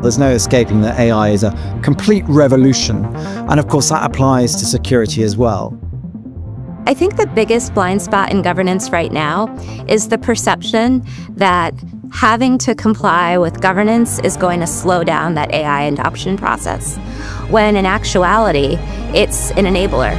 There's no escaping that AI is a complete revolution. And of course, that applies to security as well. I think the biggest blind spot in governance right now is the perception that having to comply with governance is going to slow down that AI adoption process, when in actuality, it's an enabler.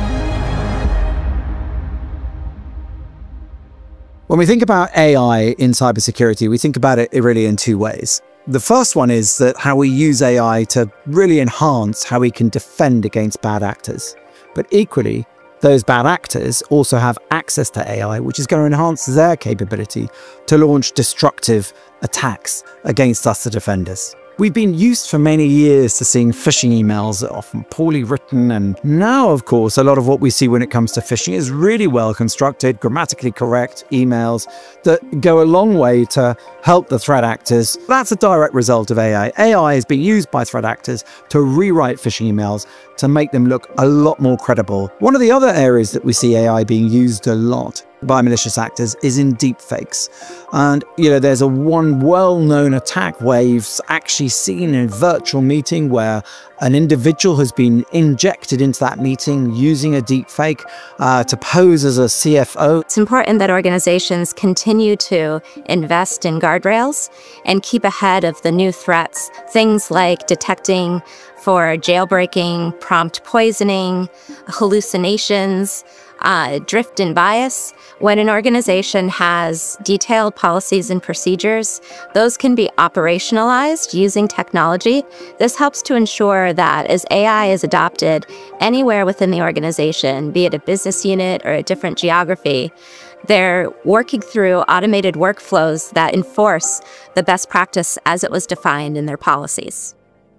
When we think about AI in cybersecurity, we think about it really in two ways. The first one is that how we use AI to really enhance how we can defend against bad actors. But equally, those bad actors also have access to AI, which is going to enhance their capability to launch destructive attacks against us, the defenders. We've been used for many years to seeing phishing emails that are often poorly written, and now, of course, a lot of what we see when it comes to phishing is really well constructed, grammatically correct emails that go a long way to help the threat actors. That's a direct result of AI. AI is being used by threat actors to rewrite phishing emails to make them look a lot more credible. One of the other areas that we see AI being used a lot by malicious actors is in deepfakes. And, there's one well-known attack where you've actually seen a virtual meeting where an individual has been injected into that meeting using a deepfake to pose as a CFO. It's important that organizations continue to invest in guardrails and keep ahead of the new threats, things like detecting for jailbreaking, prompt poisoning, hallucinations, drift and bias. When an organization has detailed policies and procedures, those can be operationalized using technology. This helps to ensure that as AI is adopted anywhere within the organization, be it a business unit or a different geography, they're working through automated workflows that enforce the best practice as it was defined in their policies.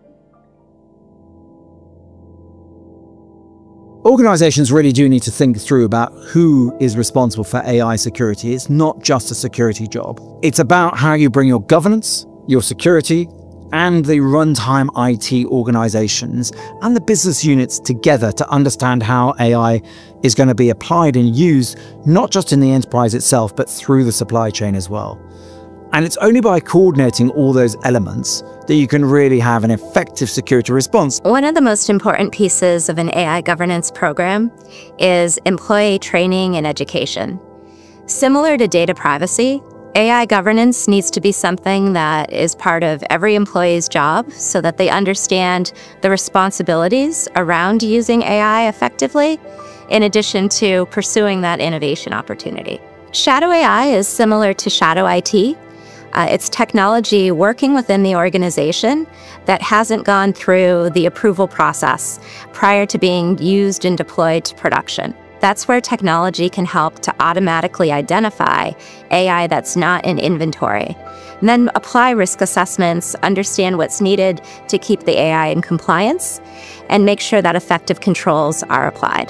Organizations really do need to think through about who is responsible for AI security. It's not just a security job. It's about how you bring your governance, your security, and the runtime IT organizations and the business units together to understand how AI is going to be applied and used, not just in the enterprise itself, but through the supply chain as well. And it's only by coordinating all those elements that you can really have an effective security response. One of the most important pieces of an AI governance program is employee training and education. Similar to data privacy, AI governance needs to be something that is part of every employee's job so that they understand the responsibilities around using AI effectively, in addition to pursuing that innovation opportunity. Shadow AI is similar to shadow IT. It's technology working within the organization that hasn't gone through the approval process prior to being used and deployed to production. That's where technology can help to automatically identify AI that's not in inventory, and then apply risk assessments, understand what's needed to keep the AI in compliance, and make sure that effective controls are applied.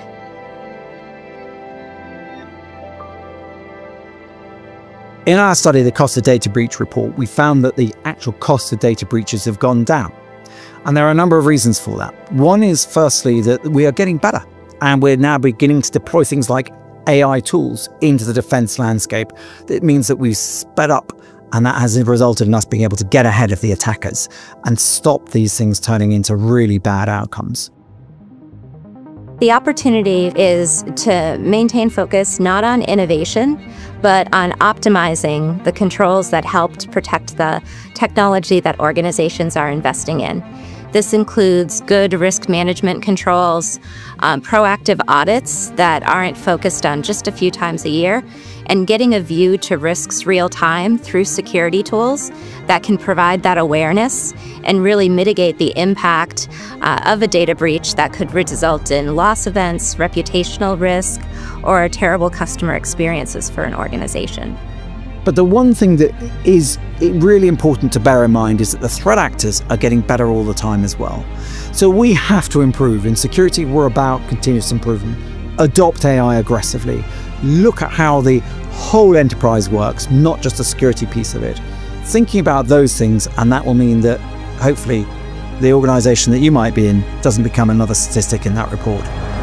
In our study, the Cost of Data Breach report, we found that the actual cost of data breaches have gone down. And there are a number of reasons for that. One is, firstly, that we are getting better. And we're now beginning to deploy things like AI tools into the defense landscape. It means that we've sped up, and that has resulted in us being able to get ahead of the attackers and stop these things turning into really bad outcomes. The opportunity is to maintain focus not on innovation, but on optimizing the controls that help to protect the technology that organizations are investing in. This includes good risk management controls, proactive audits that aren't focused on just a few times a year, and getting a view to risks real time through security tools that can provide that awareness and really mitigate the impact of a data breach that could result in loss events, reputational risk, or terrible customer experiences for an organization. But the one thing that is really important to bear in mind is that the threat actors are getting better all the time as well. So we have to improve. In security, we're about continuous improvement. Adopt AI aggressively. Look at how the whole enterprise works, not just the security piece of it. Thinking about those things, and that will mean that hopefully the organization that you might be in doesn't become another statistic in that report.